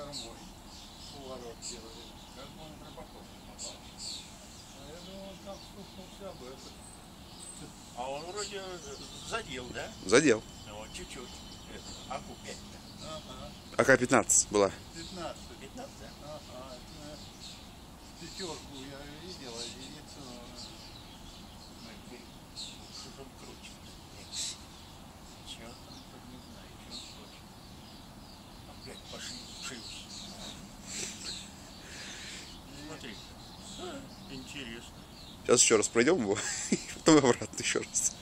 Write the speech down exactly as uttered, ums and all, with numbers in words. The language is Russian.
кормой поворот делали. Как бы он Рыбаков не попал. А я думал, он там стукнулся об это. А он вроде задел, да? Задел. Вот чуть-чуть. Аку пять-то. Ага. А К пятнадцать была. пятнадцать. пятнадцать, да? Ага. Это пятерку я видел, а единицу. Ну, и что там крутит? Чего там, так не знаю, чего он крутит. Опять пошли шивки. Смотри. Интересно. Сейчас еще раз пройдем его, потом обратно еще раз.